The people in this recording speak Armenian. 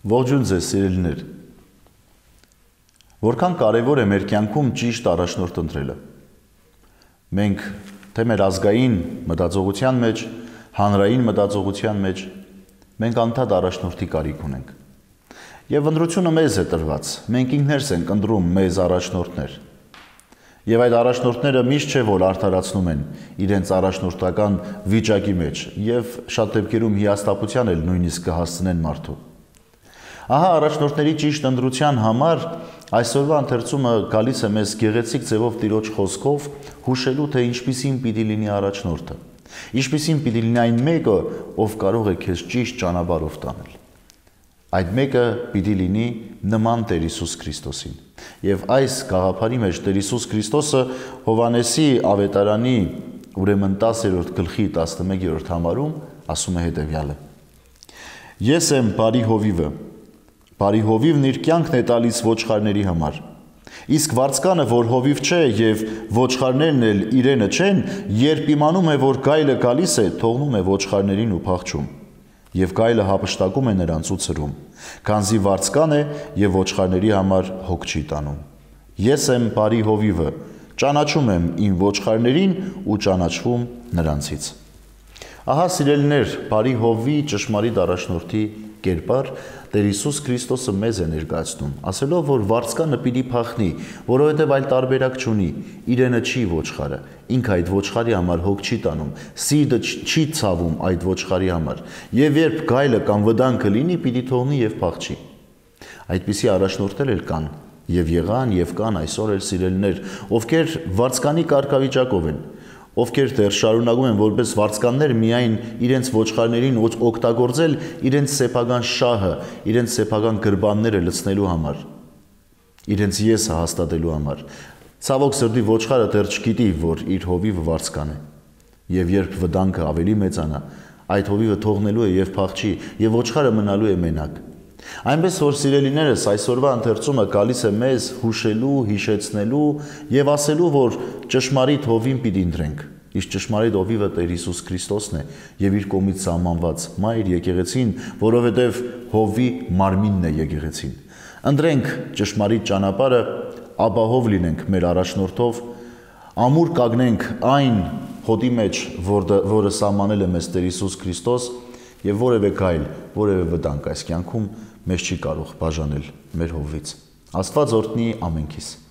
Ողջույն ձեզ սիրելիներ։ Որքան կարևոր է մեր կյանքում ճիշտ առաջնորդ ընտրելը։ Մենք թե մեր ազգային մտածողության մեջ, հանրային մտածողության մեջ մենք անդադ առաջնորդի կարիք ունենք։ Եվ ընտրությունը մեզ է տրված։ Մենք ինքներս ենք ընտրում մեզ առաջնորդներ։ Եվ այդ առաջնորդները միշտ չէ որ արդարացնում են իրենց առաջնորդական վիճակի մեջ եւ շատ դեպքերում հիասթափության էլ նույնիսկ կհասցնեն մարդու։ Ահա առաջնորդների ճիշտ ընտրության համար այսօրվա ընթերցումը գալիս է մեզ գեղեցիկ ձևով Տիրոջ խոսքով հուշելու թե ինչպիսին պիտի լինի առաջնորդը։ Ինչպիսին պիտի լինի այն մեկը, ով կարող է քեզ ճիշտ ճանապարհով տանել։ Այդ մեկը պիտի լինի նման Տեր Հիսուս Քրիստոսին։ Եվ այս գաղափարի մեջ Տեր Հիսուս Քրիստոսը Հովհաննեսի ավետարանի ուրեմն 10-րդ գլխի 11-րդ համարում ասում է հետևյալը. Ես եմ բարի հովիվը, բարի հովիվն իր կյանքն է տալիս ոչխարների համար։ Իսկ վարձկանը, որ հովիվ չէ եւ ոչխարներն էլ իրենը չեն, երբ իմանում է, որ գայլը գալիս է, թողնում է ոչխարներին ու փախչում։ Եվ գայլը հափշտակում է նրանց ու ցրում, քանզի վարձկան է եւ ոչխարների համար հոգ չի տանում։ Ես եմ բարի հովիվը, ճանաչում եմ իմ ոչխարներին ու ճանաչվում նրանցից։ Ահա սիրելիներ, բարի հովի ճշմարիտ առաջնորդի կերպար Տեր Հիսուս Քրիստոսը մեզ է ներկայացնում, ասելով, որ վարձկանը պիտի փախնի, որովհետև այլ տարբերակ չունի, իրենը չի ոչխարը, ինքը այդ ոչխարի համար հոգ չի տանում, սիրտը չի ցավում այդ ոչխարի համար, եւ երբ գայլը կամ վտանգը լինի, պիտի թողնի եւ փախչի։ Այդպիսի առաջնորդներ էլ կան, եւ եղան եւ կան այսօր էլ սիրելիներ, ովքեր վարձկանի կարգավիճակով են, ովքեր դեռ շարունակում են որպես վարձկաններ միայն իրենց ոչխարներին օգտագործել իրենց սեփական շահը, իրենց սեփական գրբանները լցնելու համար, իրենց եսը հաստատելու համար։ Ցավոք սրտի ոչխարը դեռ չգիտի, որ իր հովիվը վարձկան է։ Եվ երբ վտանգը ավելի մեծանա, այդ հովիվը թողնելու է եւ փախչի, եւ ոչխարը մնալու է մենակ։ Այնպես որ սիրելիներս այսօրվա ընթերցումը գալիս է մեզ հուշելու, հիշեցնելու եւ ասելու, որ ճշմարիտ հովին պիտի ընտրենք։ Իսկ ճշմարիտ հովիվը Տեր Հիսուս Քրիստոսն է եւ իր կողմից սահմանված մայր եկեղեցին, որովհետեւ հովի մարմինն է եկեղեցին։ Ընտրենք ճշմարիտ ճանապարհը, ապահով լինենք մեր առաջնորդով, ամուր կանգնենք այն հոտի մեջ, որը սահմանել է մեզ Տեր Հիսուս Քրիստոս, եւ որևէ գայլ, որևէ վտանգ այս կյանքում մեզ չի կարող բաժանել մեր հովից։ Աստված օրհնի ամենքիս։